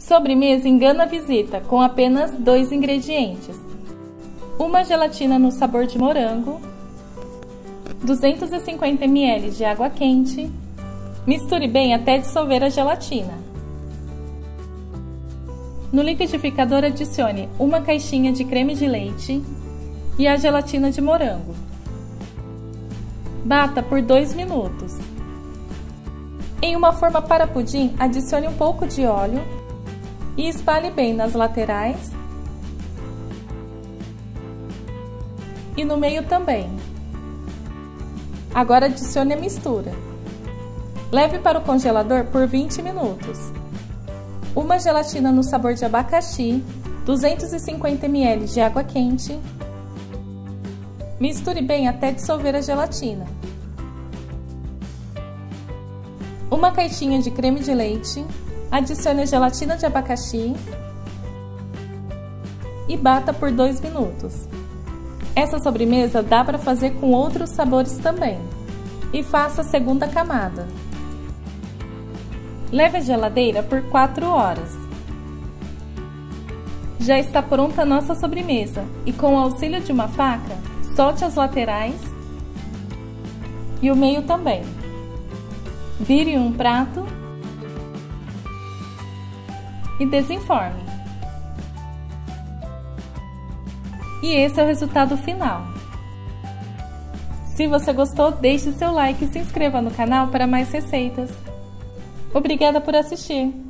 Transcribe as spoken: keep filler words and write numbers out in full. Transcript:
Sobremesa engana a visita com apenas dois ingredientes: uma gelatina no sabor de morango, duzentos e cinquenta mililitros de água quente. Misture bem até dissolver a gelatina. No liquidificador adicione uma caixinha de creme de leite e a gelatina de morango. Bata por dois minutos. Em uma forma para pudim, adicione um pouco de óleo e espalhe bem nas laterais e no meio também. Agora adicione a mistura. Leve para o congelador por vinte minutos. Uma gelatina no sabor de abacaxi, duzentos e cinquenta mililitros de água quente. Misture bem até dissolver a gelatina. Uma caixinha de creme de leite. Adicione a gelatina de abacaxi e bata por dois minutos. Essa sobremesa dá para fazer com outros sabores também. E faça a segunda camada. Leve à geladeira por quatro horas. Já está pronta a nossa sobremesa e, com o auxílio de uma faca, solte as laterais e o meio também. Vire em um prato e desenforme. E esse é o resultado final. Se você gostou, deixe seu like e se inscreva no canal para mais receitas. Obrigada por assistir!